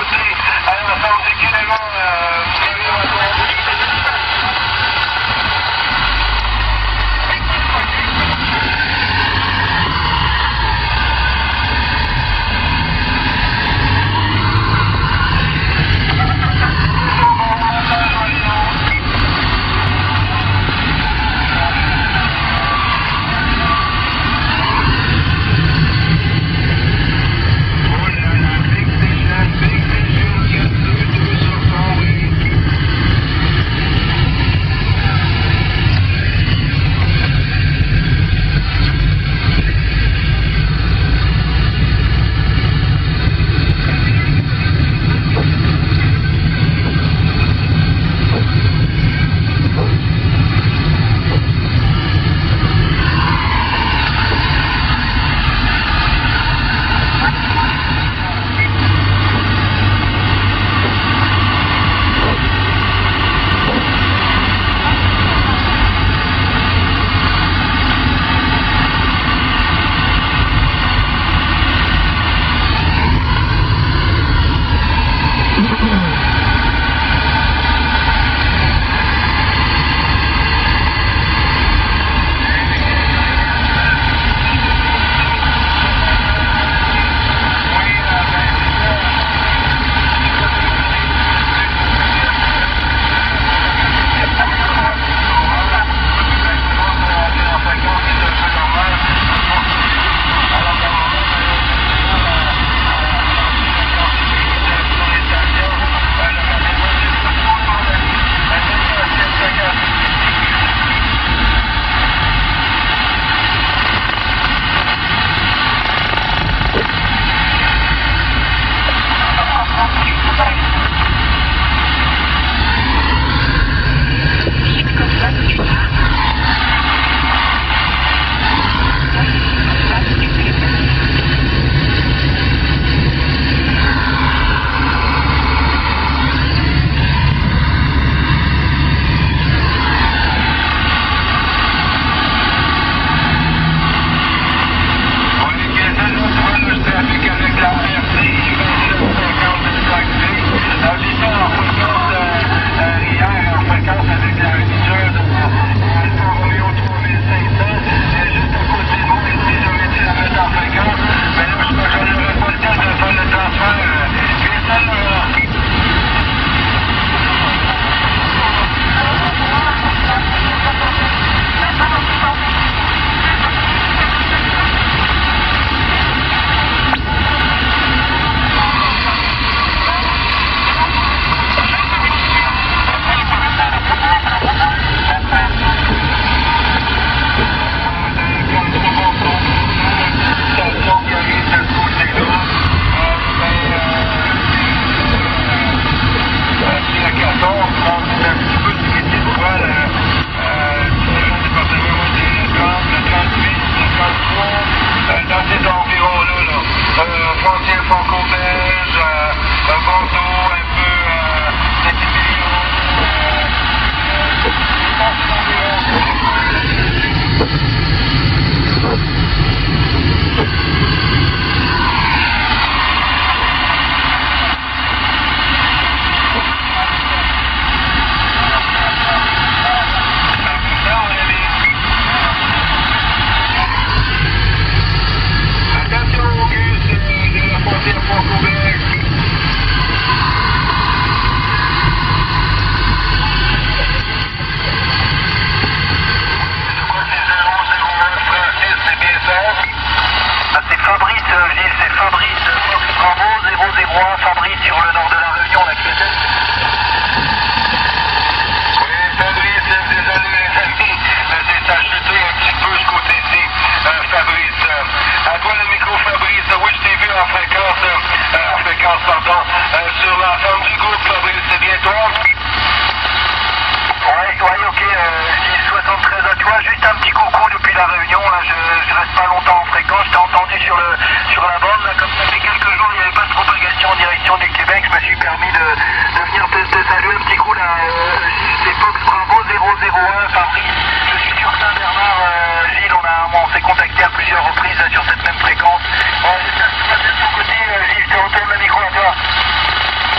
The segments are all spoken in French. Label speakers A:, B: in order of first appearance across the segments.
A: Côté, Gilles, je te retourne le micro à toi.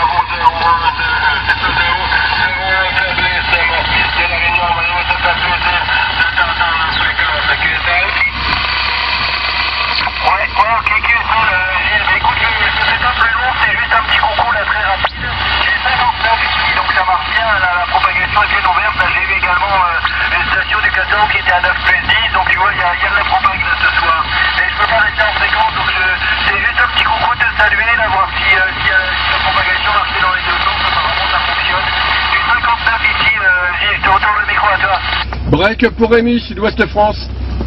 A: qui était à 9 plus 10, donc tu vois, il y a de la propagande ce soir. Et je peux pas rester en fréquence, donc c'est juste un petit coucou de te saluer, là, voir si la propagation marchait dans les deux sens, apparemment ça fonctionne. Du 59 ici, Gilles, je te retourne le micro à toi.
B: Break pour Rémi, Sud-Ouest France.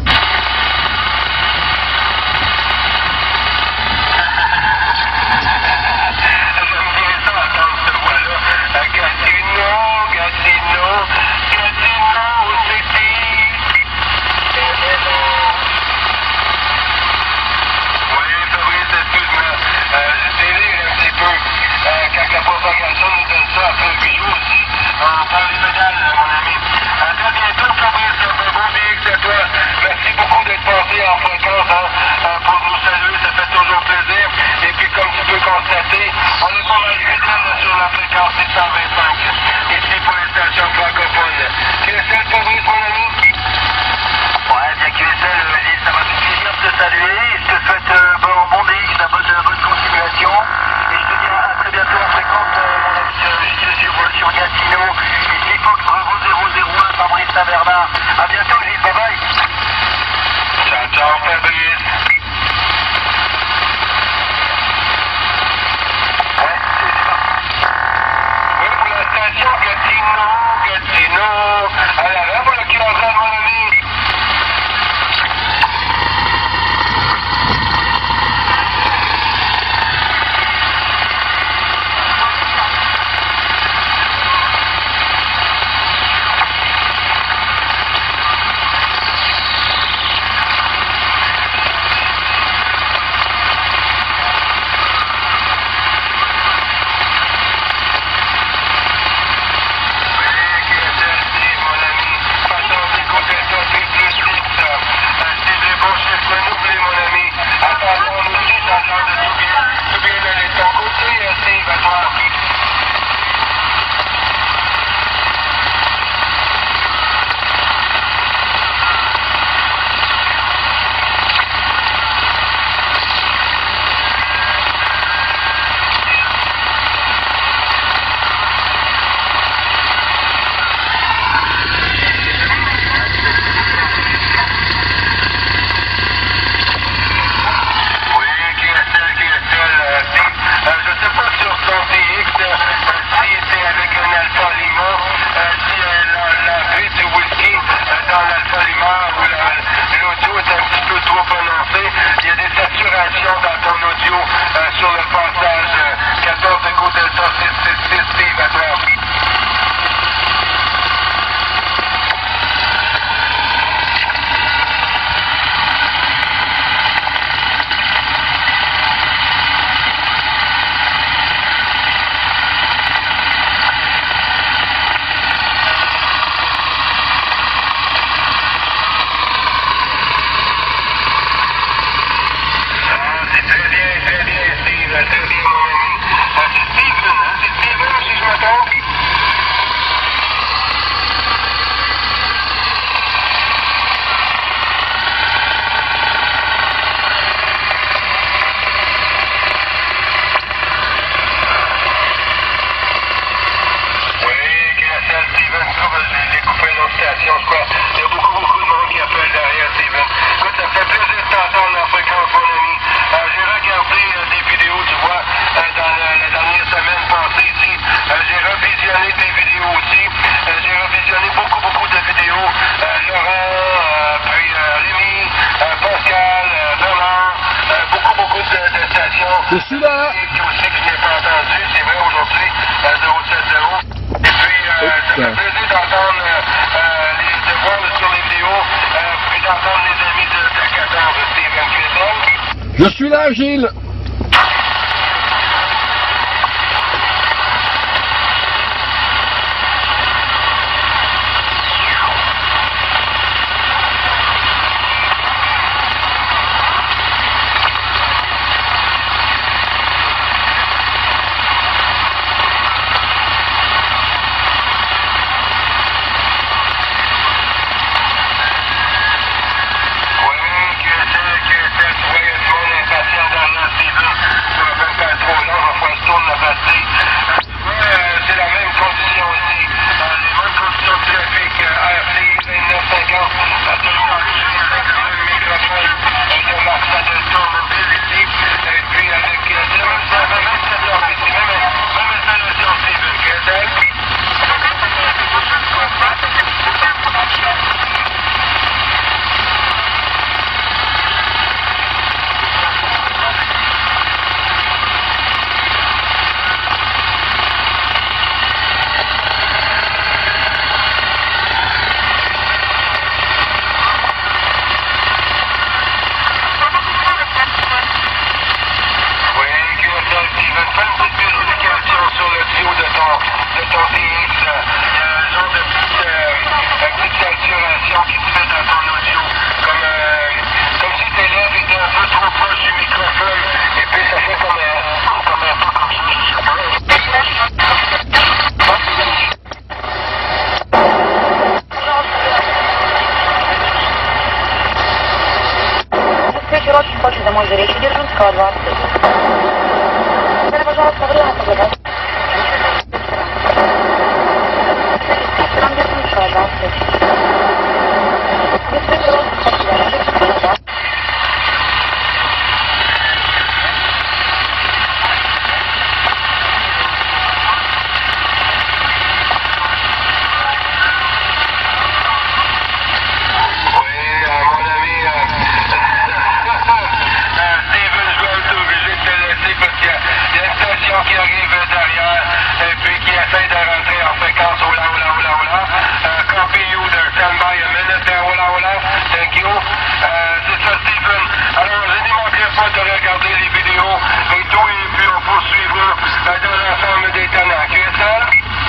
A: À bientôt, Gilles, bye bye. Ciao, ciao, Fabrice. Ouais, c'est ça. Oui, pour la station Gatineau. À la voilà qui en train de mon ami.
B: Je suis là.
A: C'est vrai aujourd'hui, 070. Et puis, ça fait plaisir d'entendre de voir sur les vidéos, puis d'entendre les amis de 14, Steven Cuisel.
B: Je suis là, Gilles.
A: fois de regarder les vidéos et tout, et puis on poursuivra dans la forme des Tana. QSL?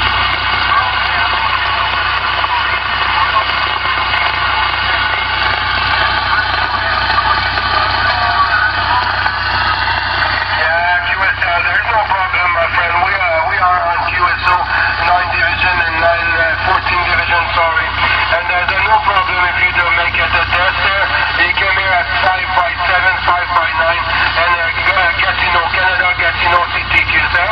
A: There's no problem, my friend. We are on QSO 9 Division and 14 Division, sorry. And there's no problem if you don't make it a test there. You came here at 5 by 7, 5 by 9, and Gatineau, Canada, Gatineau City, QSL.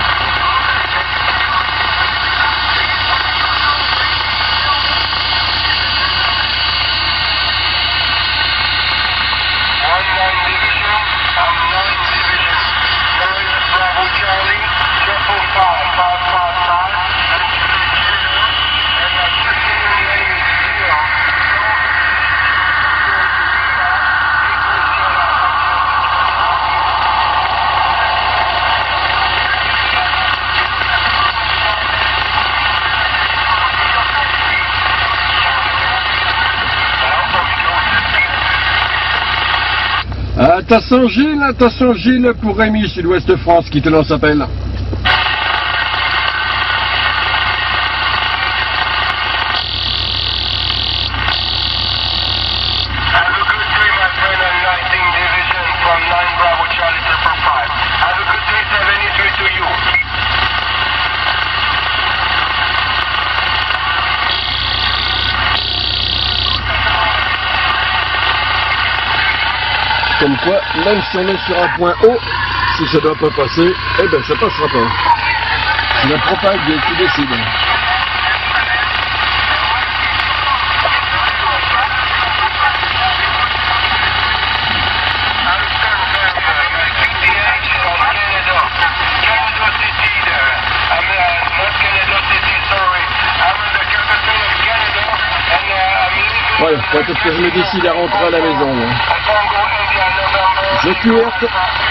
B: Attention Gilles pour Rémi, Sud-Ouest France, qui te lance appel. Comme quoi, même si on est sur un point haut, si ça ne doit pas passer, eh ben ça passera pas. C'est la propague qui décide. Voilà, quand est-ce que je me décide à rentrer à la maison. Je QRT.